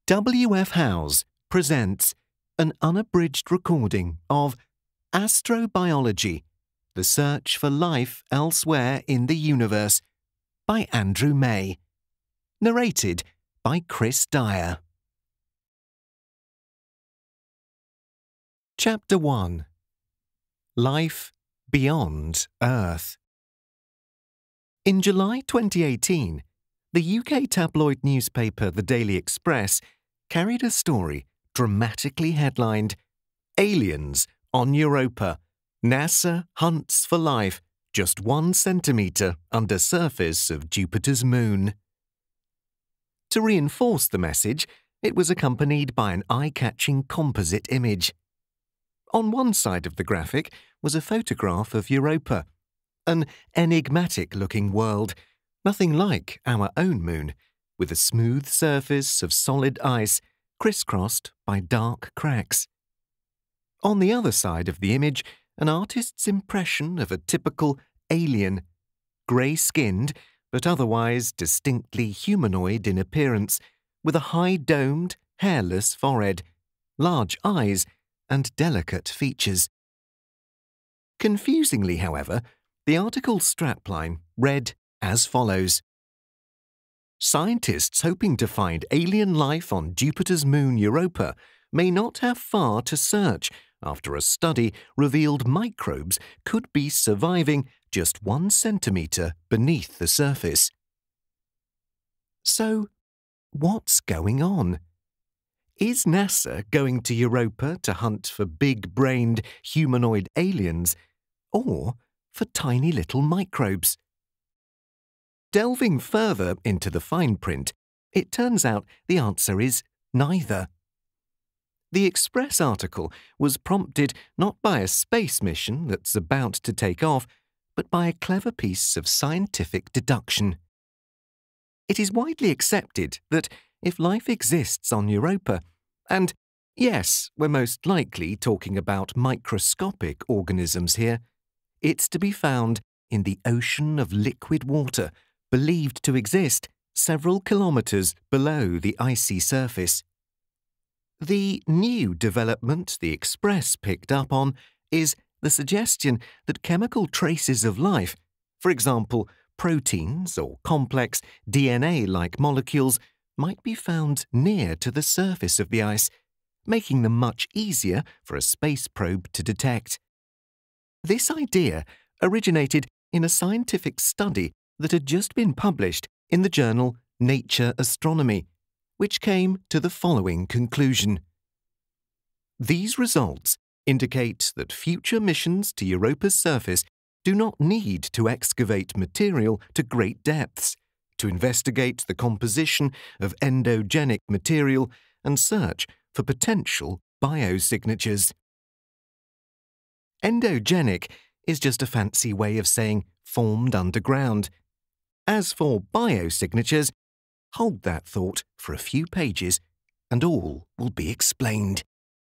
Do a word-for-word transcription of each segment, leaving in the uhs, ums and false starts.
W F Howes presents an unabridged recording of Astrobiology, The Search for Life Elsewhere in the Universe by Andrew May. Narrated by Kris Dyer. Chapter one. Life Beyond Earth. In July twenty eighteen, the U K tabloid newspaper The Daily Express carried a story dramatically headlined, "Aliens on Europa. NASA hunts for life just one centimetre under surface of Jupiter's moon." To reinforce the message, it was accompanied by an eye-catching composite image. On one side of the graphic was a photograph of Europa, an enigmatic-looking world, nothing like our own moon, with a smooth surface of solid ice crisscrossed by dark cracks. On the other side of the image, an artist's impression of a typical alien, grey-skinned but otherwise distinctly humanoid in appearance, with a high-domed, hairless forehead, large eyes, and delicate features. Confusingly, however, the article's strapline read as follows: "Scientists hoping to find alien life on Jupiter's moon Europa may not have far to search after a study revealed microbes could be surviving just one centimetre beneath the surface." So, what's going on? Is NASA going to Europa to hunt for big-brained humanoid aliens, or for tiny little microbes? Delving further into the fine print, it turns out the answer is neither. The Express article was prompted not by a space mission that's about to take off, but by a clever piece of scientific deduction. It is widely accepted that if life exists on Europa, and yes, we're most likely talking about microscopic organisms here, it's to be found in the ocean of liquid water believed to exist several kilometres below the icy surface. The new development the Express picked up on is the suggestion that chemical traces of life, for example, proteins or complex D N A-like molecules, might be found near to the surface of the ice, making them much easier for a space probe to detect. This idea originated in a scientific study that had just been published in the journal Nature Astronomy, which came to the following conclusion. These results indicate that future missions to Europa's surface do not need to excavate material to great depths, to investigate the composition of endogenic material and search for potential biosignatures. Endogenic is just a fancy way of saying formed underground. As for biosignatures, hold that thought for a few pages, and all will be explained.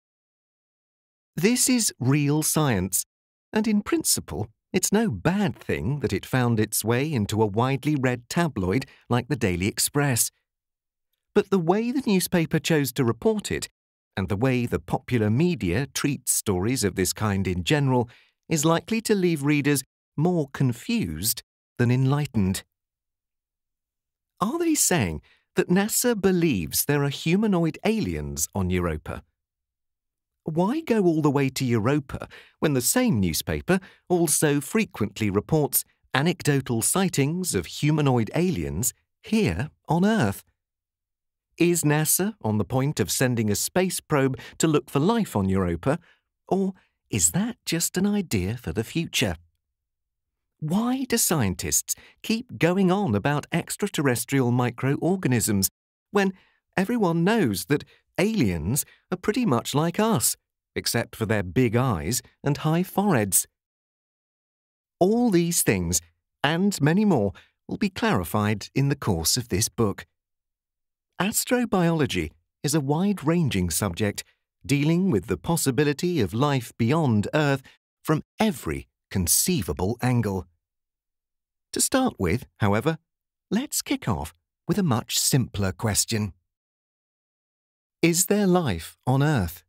This is real science, and in principle, it's no bad thing that it found its way into a widely read tabloid like the Daily Express. But the way the newspaper chose to report it, and the way the popular media treats stories of this kind in general, is likely to leave readers more confused than enlightened. Are they saying that NASA believes there are humanoid aliens on Europa? Why go all the way to Europa when the same newspaper also frequently reports anecdotal sightings of humanoid aliens here on Earth? Is NASA on the point of sending a space probe to look for life on Europa, or is that just an idea for the future? Why do scientists keep going on about extraterrestrial microorganisms when everyone knows that aliens are pretty much like us, except for their big eyes and high foreheads? All these things, and many more, will be clarified in the course of this book. Astrobiology is a wide-ranging subject dealing with the possibility of life beyond Earth from every conceivable angle. To start with, however, let's kick off with a much simpler question. Is there life on Earth?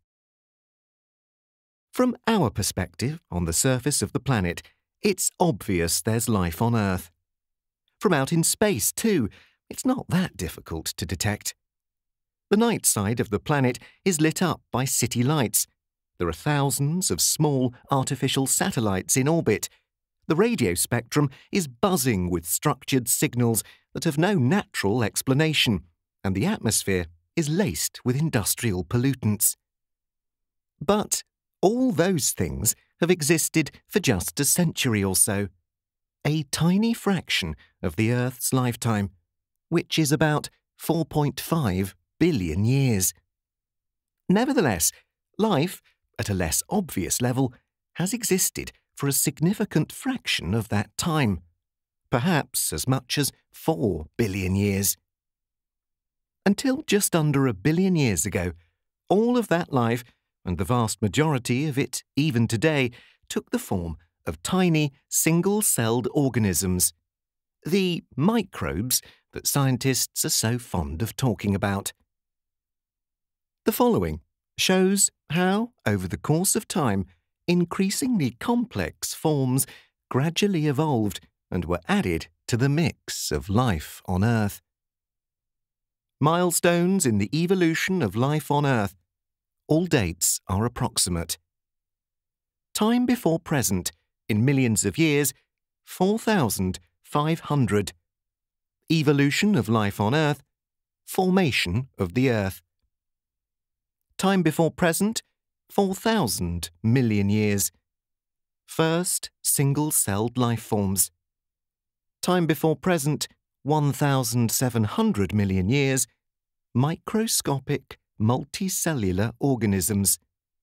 From our perspective on the surface of the planet, it's obvious there's life on Earth. From out in space, too, it's not that difficult to detect. The night side of the planet is lit up by city lights. There are thousands of small artificial satellites in orbit. The radio spectrum is buzzing with structured signals that have no natural explanation, and the atmosphere is laced with industrial pollutants. But all those things have existed for just a century or so, a tiny fraction of the Earth's lifetime, which is about four point five billion years. Nevertheless, life, at a less obvious level, has existed for a significant fraction of that time, perhaps as much as four billion years. Until just under a billion years ago, all of that life, and the vast majority of it even today, took the form of tiny, single-celled organisms, the microbes that scientists are so fond of talking about. The following shows how, over the course of time, increasingly complex forms gradually evolved and were added to the mix of life on Earth. Milestones in the evolution of life on Earth. All dates are approximate. Time before present, in millions of years, four thousand five hundred. Evolution of life on Earth. Formation of the Earth. Time before present, four thousand million years. First single-celled life forms. Time before present, one thousand seven hundred million years. Microscopic multicellular organisms.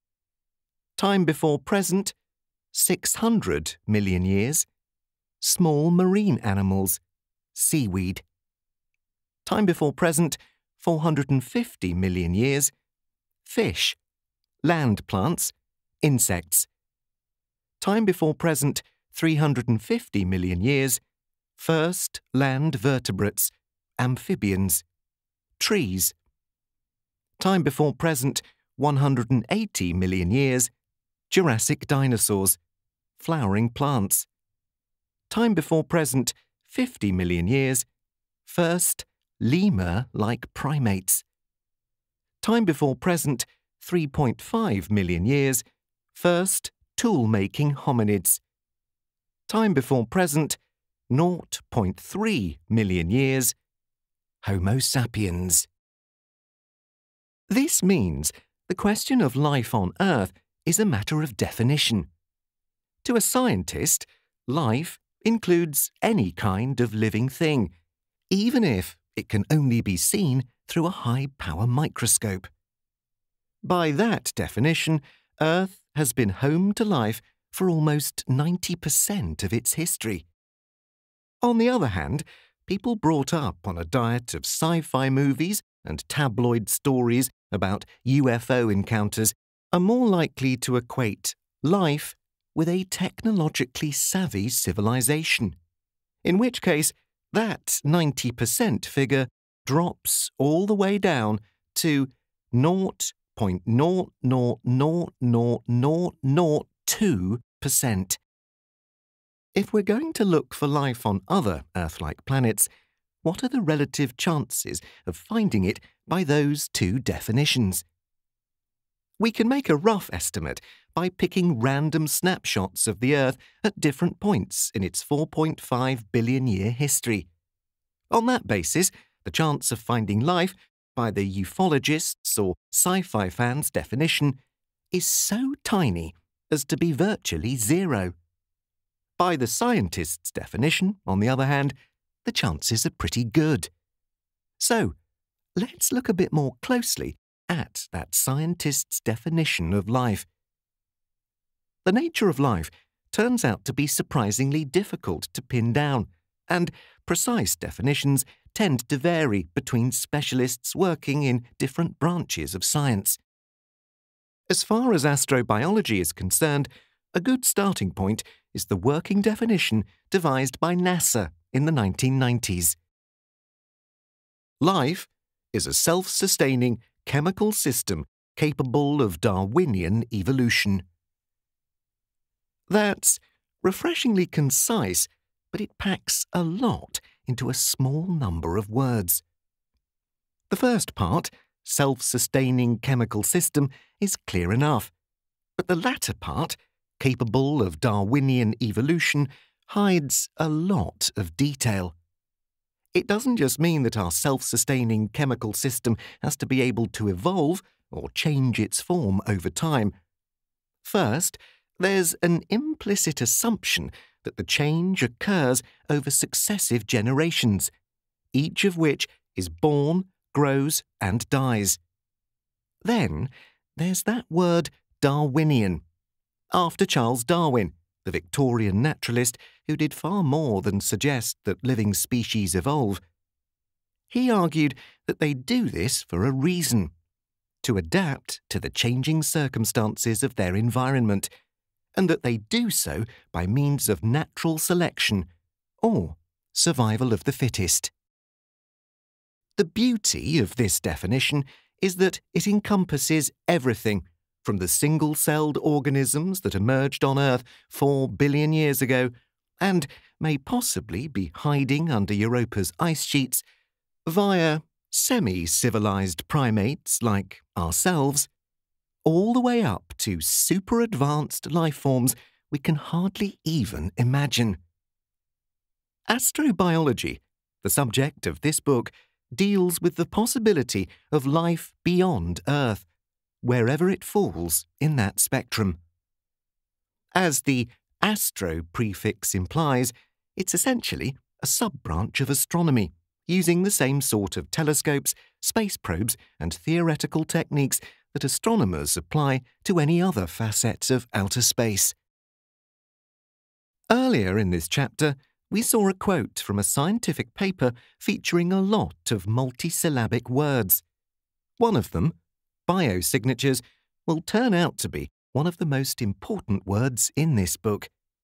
Time before present, six hundred million years. Small marine animals, seaweed. Time before present, four hundred fifty million years. Fish, land plants, insects. Time before present, three hundred fifty million years. First land vertebrates, amphibians, trees. Time before present, one hundred eighty million years. Jurassic dinosaurs, flowering plants. Time before present, fifty million years. First lemur-like primates. Time before present, three point five million years. First tool-making hominids. Time before present, zero point three million years. Homo sapiens. This means the question of life on Earth is a matter of definition. To a scientist, life includes any kind of living thing, even if it can only be seen through a high-power microscope. By that definition, Earth has been home to life for almost ninety percent of its history. On the other hand, people brought up on a diet of sci-fi movies and tabloid stories about U F O encounters are more likely to equate life with a technologically savvy civilization, in which case that ninety percent figure drops all the way down to zero point zero zero zero zero zero zero two percent. If we're going to look for life on other Earth-like planets, what are the relative chances of finding it by those two definitions? We can make a rough estimate by picking random snapshots of the Earth at different points in its four point five billion year history. On that basis, the chance of finding life, by the ufologists' or sci-fi fans' definition, is so tiny as to be virtually zero. By the scientists' definition, on the other hand, the chances are pretty good. So, let's look a bit more closely at that scientist's definition of life. The nature of life turns out to be surprisingly difficult to pin down, and precise definitions tend to vary between specialists working in different branches of science. As far as astrobiology is concerned, a good starting point is the working definition devised by NASA in the nineteen nineties. Life is a self-sustaining, chemical system capable of Darwinian evolution. That's refreshingly concise, but it packs a lot into a small number of words. The first part, self-sustaining chemical system, is clear enough, but the latter part, capable of Darwinian evolution, hides a lot of detail. It doesn't just mean that our self-sustaining chemical system has to be able to evolve or change its form over time. First, there's an implicit assumption that the change occurs over successive generations, each of which is born, grows, and dies. Then, there's that word Darwinian, after Charles Darwin, the Victorian naturalist who did far more than suggest that living species evolve. He argued that they do this for a reason, to adapt to the changing circumstances of their environment, and that they do so by means of natural selection or survival of the fittest. The beauty of this definition is that it encompasses everything from the single-celled organisms that emerged on Earth four billion years ago and may possibly be hiding under Europa's ice sheets, via semi-civilized primates like ourselves, all the way up to super-advanced life forms we can hardly even imagine. Astrobiology, the subject of this book, deals with the possibility of life beyond Earth, wherever it falls in that spectrum. As the astro prefix implies, it's essentially a sub-branch of astronomy, using the same sort of telescopes, space probes, and theoretical techniques that astronomers apply to any other facet of outer space. Earlier in this chapter, we saw a quote from a scientific paper featuring a lot of multisyllabic words. One of them, biosignatures, will turn out to be one of the most important words in this book.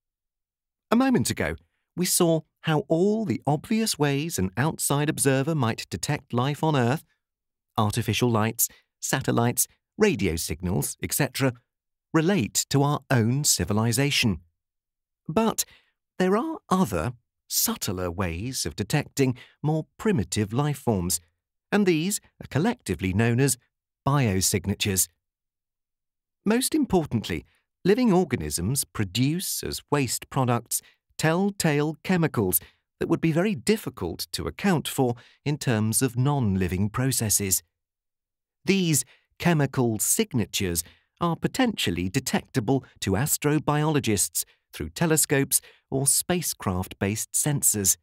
A moment ago, we saw how all the obvious ways an outside observer might detect life on Earth, artificial lights, satellites, radio signals, et cetera, relate to our own civilization. But there are other, subtler ways of detecting more primitive life forms, and these are collectively known as biosignatures. Most importantly, living organisms produce as waste products telltale chemicals that would be very difficult to account for in terms of non-living processes. These chemical signatures are potentially detectable to astrobiologists through telescopes or spacecraft-based sensors.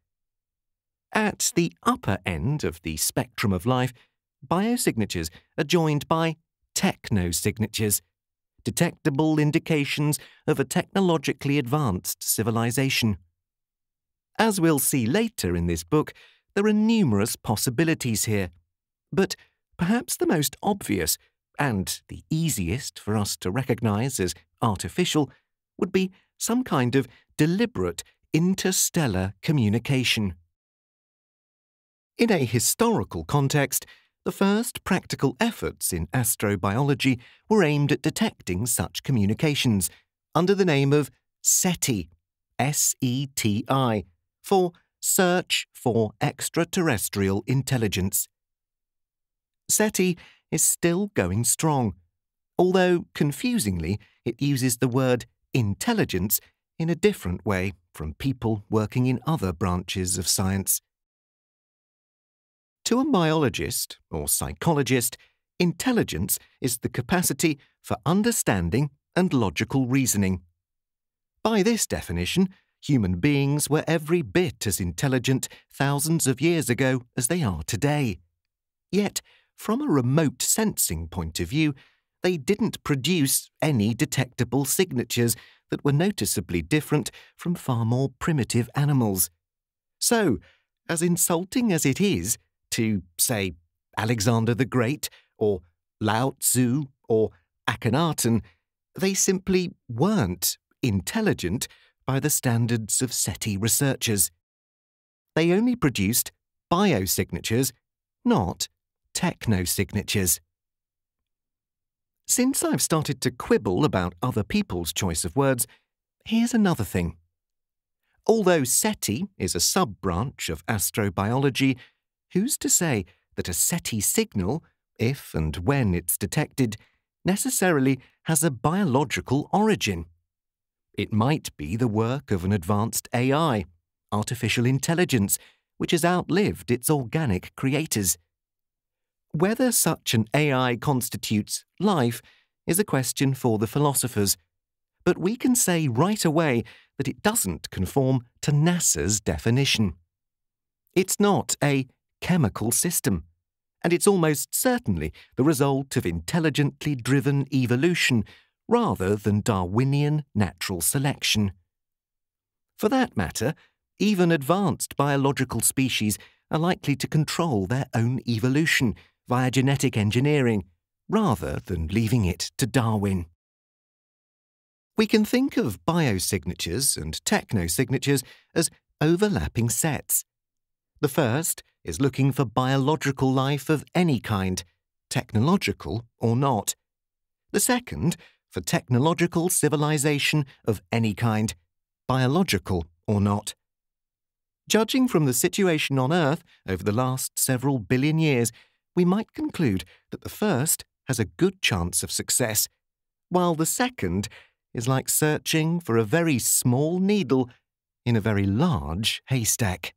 At the upper end of the spectrum of life, biosignatures are joined by technosignatures, detectable indications of a technologically advanced civilization. As we'll see later in this book, there are numerous possibilities here, but perhaps the most obvious, and the easiest for us to recognize as artificial, would be some kind of deliberate interstellar communication. In a historical context, the first practical efforts in astrobiology were aimed at detecting such communications under the name of SETI, S E T I, for Search for Extraterrestrial Intelligence. SETI is still going strong, although confusingly it uses the word intelligence in a different way from people working in other branches of science. To a biologist or psychologist, intelligence is the capacity for understanding and logical reasoning. By this definition, human beings were every bit as intelligent thousands of years ago as they are today. Yet, from a remote sensing point of view, they didn't produce any detectable signatures that were noticeably different from far more primitive animals. So, as insulting as it is to, say, Alexander the Great, or Lao Tzu, or Akhenaten, they simply weren't intelligent by the standards of SETI researchers. They only produced biosignatures, not technosignatures. Since I've started to quibble about other people's choice of words, here's another thing. Although SETI is a sub-branch of astrobiology, who's to say that a SETI signal, if and when it's detected, necessarily has a biological origin? It might be the work of an advanced A I, artificial intelligence, which has outlived its organic creators. Whether such an A I constitutes life is a question for the philosophers, but we can say right away that it doesn't conform to NASA's definition. It's not a chemical system, and it's almost certainly the result of intelligently driven evolution rather than Darwinian natural selection. For that matter, even advanced biological species are likely to control their own evolution via genetic engineering, rather than leaving it to Darwin. We can think of biosignatures and technosignatures as overlapping sets. The first is looking for biological life of any kind, technological or not. The second, for technological civilization of any kind, biological or not. Judging from the situation on Earth over the last several billion years, we might conclude that the first has a good chance of success, while the second is like searching for a very small needle in a very large haystack.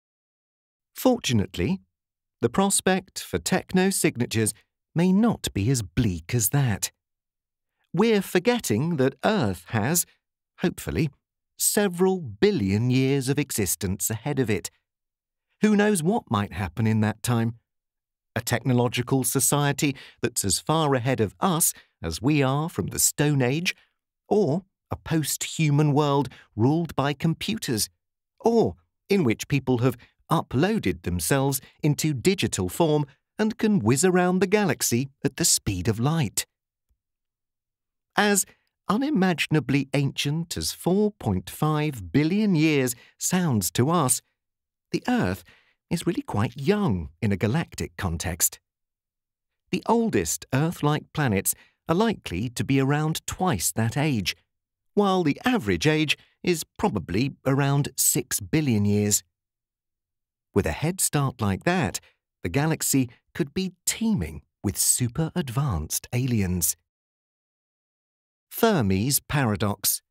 Fortunately, the prospect for technosignatures may not be as bleak as that. We're forgetting that Earth has, hopefully, several billion years of existence ahead of it. Who knows what might happen in that time? A technological society that's as far ahead of us as we are from the Stone Age, or a post-human world ruled by computers, or in which people have uploaded themselves into digital form and can whiz around the galaxy at the speed of light. As unimaginably ancient as four point five billion years sounds to us, the Earth is really quite young in a galactic context. The oldest Earth-like planets are likely to be around twice that age, while the average age is probably around six billion years. With a head start like that, the galaxy could be teeming with super-advanced aliens. Fermi's paradox.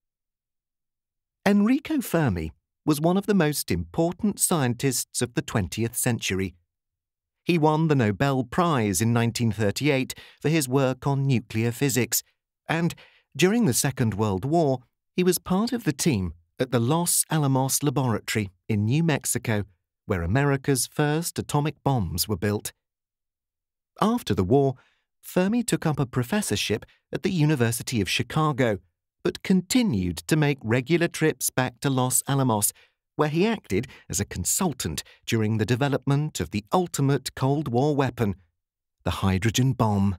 Enrico Fermi was one of the most important scientists of the twentieth century. He won the Nobel Prize in nineteen thirty-eight for his work on nuclear physics, and during the Second World War, he was part of the team at the Los Alamos Laboratory in New Mexico, where America's first atomic bombs were built. After the war, Fermi took up a professorship at the University of Chicago, but continued to make regular trips back to Los Alamos, where he acted as a consultant during the development of the ultimate Cold War weapon, the hydrogen bomb.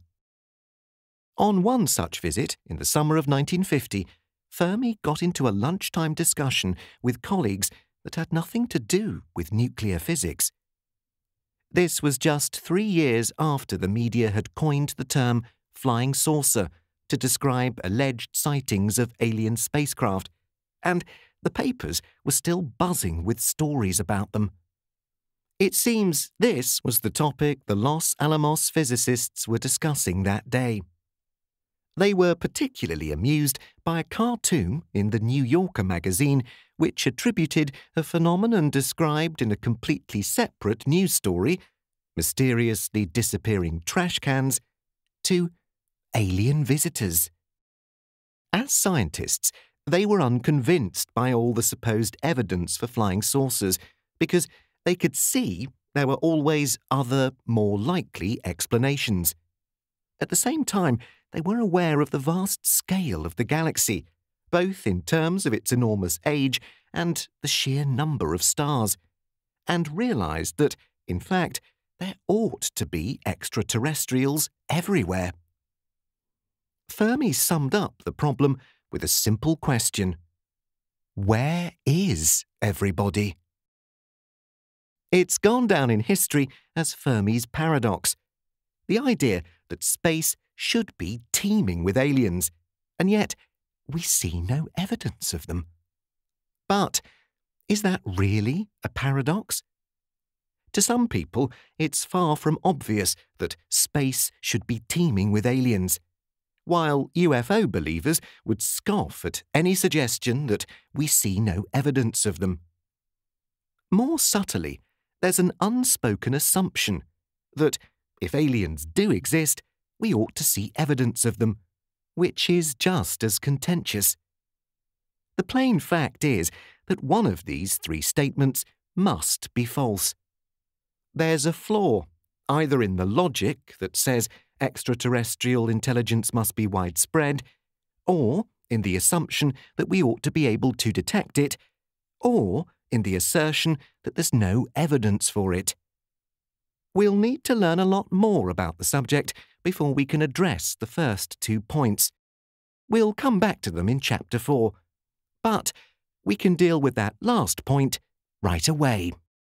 On one such visit, in the summer of nineteen fifty, Fermi got into a lunchtime discussion with colleagues that had nothing to do with nuclear physics. This was just three years after the media had coined the term flying saucer to describe alleged sightings of alien spacecraft, and the papers were still buzzing with stories about them. It seems this was the topic the Los Alamos physicists were discussing that day. They were particularly amused by a cartoon in the New Yorker magazine which attributed a phenomenon described in a completely separate news story, mysteriously disappearing trash cans, to alien visitors. As scientists, they were unconvinced by all the supposed evidence for flying saucers because they could see there were always other, more likely explanations. At the same time, they were aware of the vast scale of the galaxy, both in terms of its enormous age and the sheer number of stars, and realized that, in fact, there ought to be extraterrestrials everywhere. Fermi summed up the problem with a simple question: where is everybody? It's gone down in history as Fermi's paradox, the idea that space should be teeming with aliens, and yet we see no evidence of them. But is that really a paradox? To some people, it's far from obvious that space should be teeming with aliens, while U F O believers would scoff at any suggestion that we see no evidence of them. More subtly, there's an unspoken assumption that if aliens do exist, we ought to see evidence of them, which is just as contentious. The plain fact is that one of these three statements must be false. There's a flaw, either in the logic that says extraterrestrial intelligence must be widespread, or in the assumption that we ought to be able to detect it, or in the assertion that there's no evidence for it. We'll need to learn a lot more about the subject before we can address the first two points. We'll come back to them in Chapter four, but we can deal with that last point right away.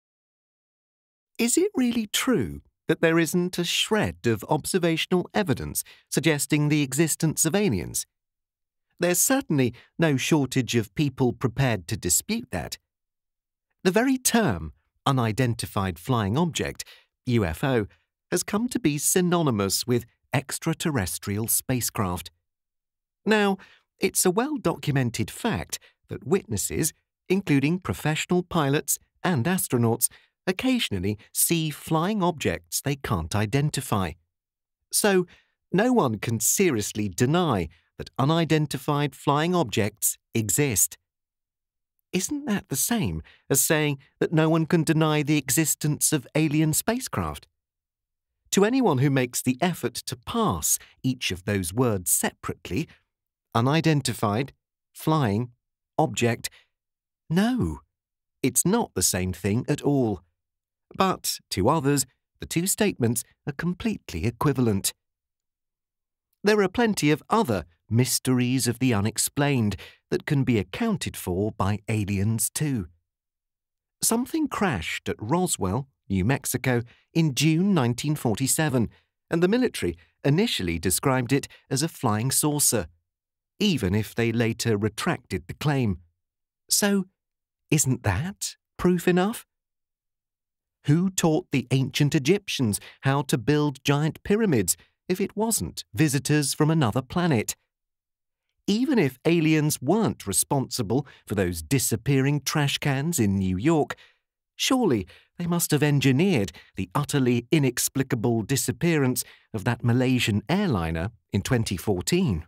Is it really true that there isn't a shred of observational evidence suggesting the existence of aliens? There's certainly no shortage of people prepared to dispute that. The very term unidentified flying object, U F O, has come to be synonymous with extraterrestrial spacecraft. Now, it's a well-documented fact that witnesses, including professional pilots and astronauts, occasionally see flying objects they can't identify. So, no one can seriously deny that unidentified flying objects exist. Isn't that the same as saying that no one can deny the existence of alien spacecraft? To anyone who makes the effort to parse each of those words separately, unidentified, flying, object, no, it's not the same thing at all. But to others, the two statements are completely equivalent. There are plenty of other mysteries of the unexplained that can be accounted for by aliens too. Something crashed at Roswell, New Mexico, in June nineteen forty-seven, and the military initially described it as a flying saucer, even if they later retracted the claim. So, isn't that proof enough? Who taught the ancient Egyptians how to build giant pyramids if it wasn't visitors from another planet? Even if aliens weren't responsible for those disappearing trash cans in New York, surely they must have engineered the utterly inexplicable disappearance of that Malaysian airliner in twenty fourteen.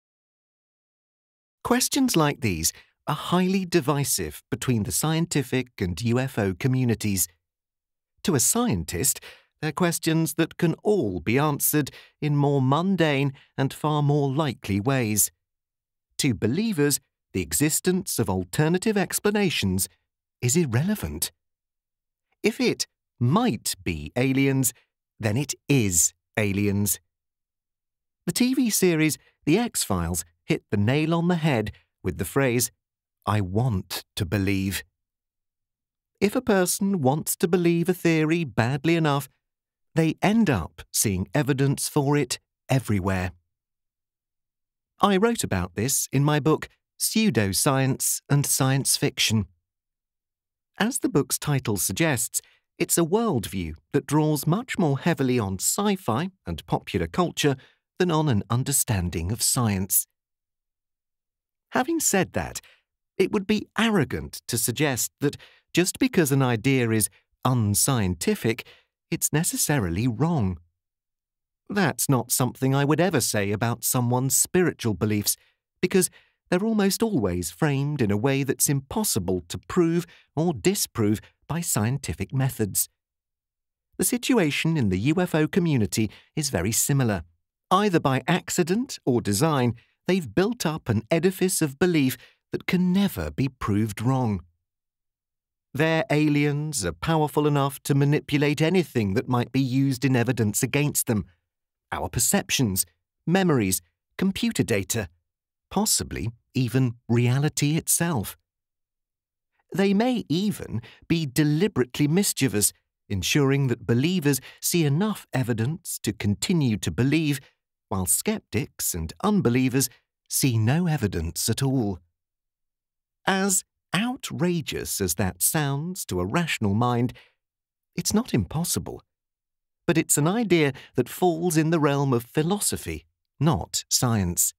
Questions like these are highly divisive between the scientific and U F O communities. To a scientist, they're questions that can all be answered in more mundane and far more likely ways. To believers, the existence of alternative explanations is irrelevant. If it might be aliens, then it is aliens. The T V series The X-Files hit the nail on the head with the phrase, "I want to believe." If a person wants to believe a theory badly enough, they end up seeing evidence for it everywhere. I wrote about this in my book, Pseudoscience and Science Fiction. As the book's title suggests, it's a worldview that draws much more heavily on sci-fi and popular culture than on an understanding of science. Having said that, it would be arrogant to suggest that just because an idea is unscientific, it's necessarily wrong. That's not something I would ever say about someone's spiritual beliefs, because they're almost always framed in a way that's impossible to prove or disprove by scientific methods. The situation in the U F O community is very similar. Either by accident or design, they've built up an edifice of belief that can never be proved wrong. Their aliens are powerful enough to manipulate anything that might be used in evidence against them. Our perceptions, memories, computer data, possibly even reality itself. They may even be deliberately mischievous, ensuring that believers see enough evidence to continue to believe, while skeptics and unbelievers see no evidence at all. As outrageous as that sounds to a rational mind, it's not impossible, but it's an idea that falls in the realm of philosophy, not science.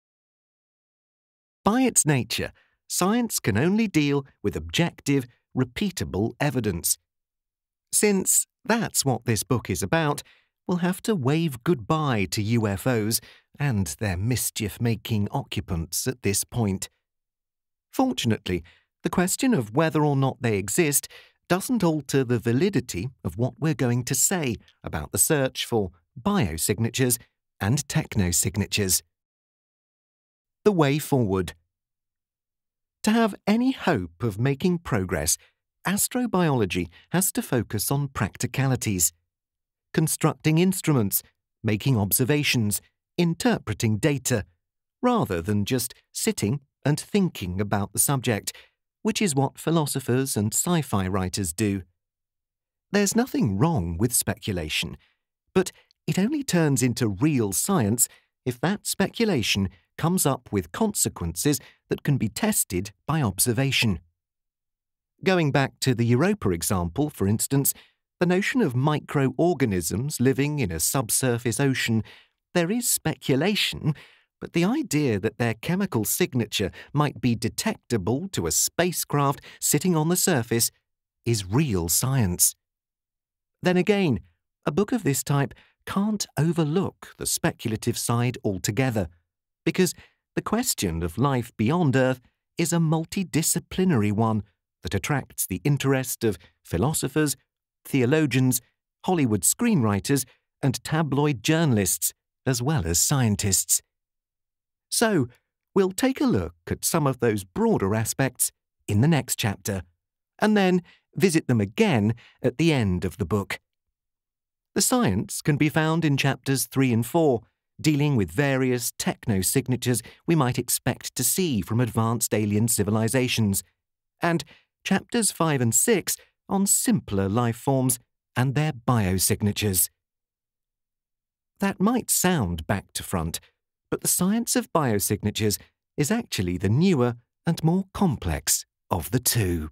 By its nature, science can only deal with objective, repeatable evidence. Since that's what this book is about, we'll have to wave goodbye to U F Os and their mischief-making occupants at this point. Fortunately, the question of whether or not they exist doesn't alter the validity of what we're going to say about the search for biosignatures and technosignatures. The way forward. To have any hope of making progress, astrobiology has to focus on practicalities. Constructing instruments, making observations, interpreting data, rather than just sitting and thinking about the subject, which is what philosophers and sci-fi writers do. There's nothing wrong with speculation, but it only turns into real science if that speculation comes up with consequences that can be tested by observation. Going back to the Europa example, for instance, the notion of microorganisms living in a subsurface ocean, there is speculation, but the idea that their chemical signature might be detectable to a spacecraft sitting on the surface is real science. Then again, a book of this type can't overlook the speculative side altogether, because the question of life beyond Earth is a multidisciplinary one that attracts the interest of philosophers, theologians, Hollywood screenwriters, and tabloid journalists, as well as scientists. So, we'll take a look at some of those broader aspects in the next chapter, and then visit them again at the end of the book. The science can be found in chapters three and four, dealing with various technosignatures we might expect to see from advanced alien civilizations, and chapters five and six on simpler life forms and their biosignatures. That might sound back to front, but the science of biosignatures is actually the newer and more complex of the two.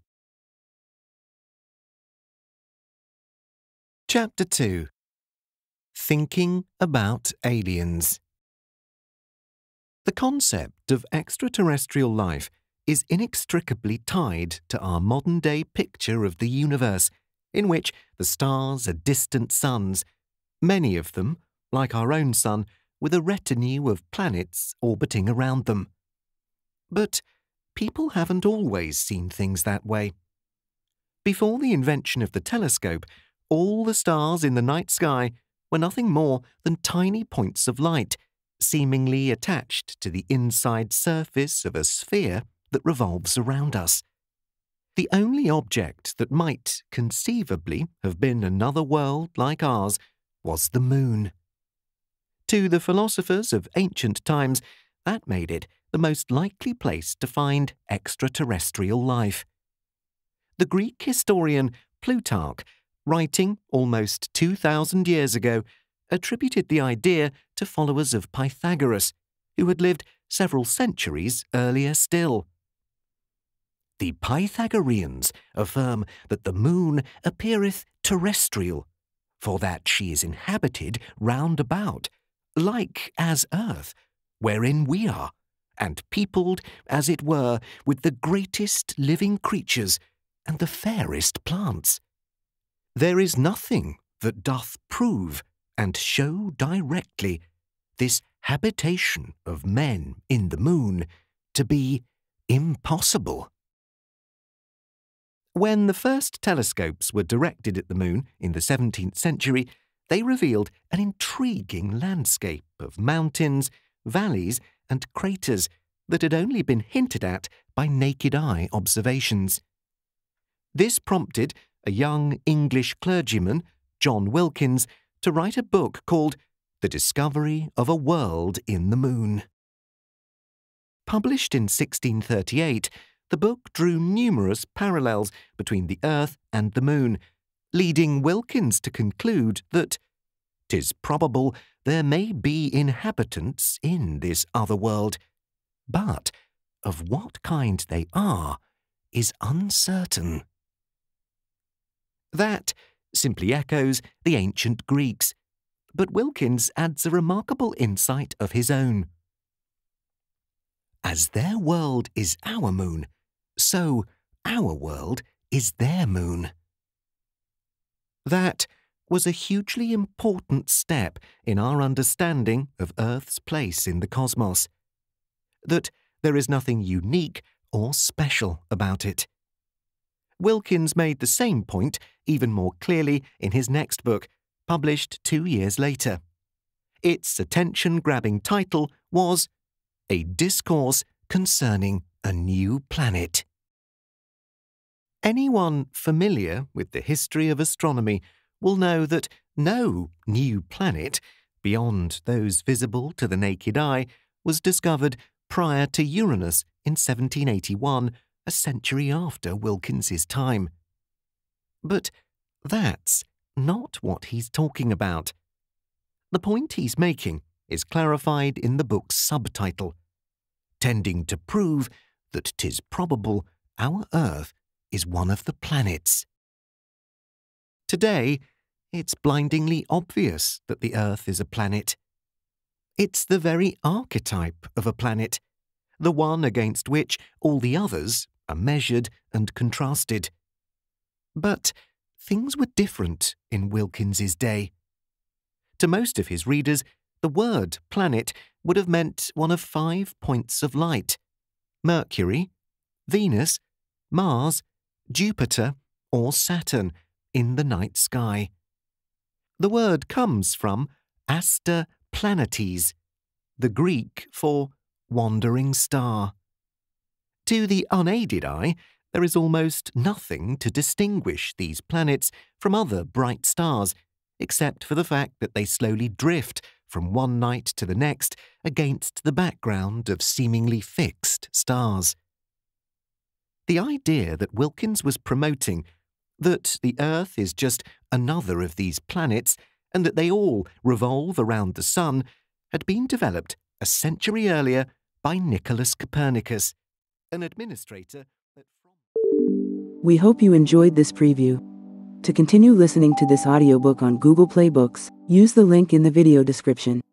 Chapter two. Thinking about aliens. The concept of extraterrestrial life is inextricably tied to our modern-day picture of the universe, in which the stars are distant suns, many of them, like our own sun, with a retinue of planets orbiting around them. But people haven't always seen things that way. Before the invention of the telescope, all the stars in the night sky were nothing more than tiny points of light, seemingly attached to the inside surface of a sphere that revolves around us. The only object that might conceivably have been another world like ours was the moon. To the philosophers of ancient times, that made it the most likely place to find extraterrestrial life. The Greek historian Plutarch, writing almost two thousand years ago, attributed the idea to followers of Pythagoras, who had lived several centuries earlier still. The Pythagoreans affirm that the moon appeareth terrestrial, for that she is inhabited round about, like as earth, wherein we are, and peopled, as it were, with the greatest living creatures and the fairest plants. There is nothing that doth prove and show directly this habitation of men in the moon to be impossible. When the first telescopes were directed at the moon in the seventeenth century, they revealed an intriguing landscape of mountains, valleys, and craters that had only been hinted at by naked eye observations. This prompted a young English clergyman, John Wilkins, to write a book called The Discovery of a World in the Moon. Published in sixteen thirty-eight, the book drew numerous parallels between the Earth and the Moon, leading Wilkins to conclude that 'tis probable there may be inhabitants in this other world, but of what kind they are is uncertain. That simply echoes the ancient Greeks, but Wilkins adds a remarkable insight of his own. As their world is our moon, so our world is their moon. That was a hugely important step in our understanding of Earth's place in the cosmos, that there is nothing unique or special about it. Wilkins made the same point even more clearly in his next book, published two years later. Its attention-grabbing title was A Discourse Concerning a New Planet. Anyone familiar with the history of astronomy will know that no new planet, beyond those visible to the naked eye, was discovered prior to Uranus in seventeen eighty-one, a century after Wilkins's time. But that's not what he's talking about. The point he's making is clarified in the book's subtitle, tending to prove that 'tis probable our Earth is one of the planets. Today, it's blindingly obvious that the Earth is a planet. It's the very archetype of a planet, the one against which all the others are measured and contrasted. But things were different in Wilkins's day. To most of his readers, the word planet would have meant one of five points of light: Mercury, Venus, Mars, Jupiter, or Saturn in the night sky. The word comes from Astroplanetes, the Greek for wandering star. To the unaided eye, there is almost nothing to distinguish these planets from other bright stars, except for the fact that they slowly drift from one night to the next against the background of seemingly fixed stars. The idea that Wilkins was promoting, that the Earth is just another of these planets and that they all revolve around the Sun, had been developed a century earlier by Nicholas Copernicus, an administrator at... We hope you enjoyed this preview. To continue listening to this audiobook on Google Play Books, use the link in the video description.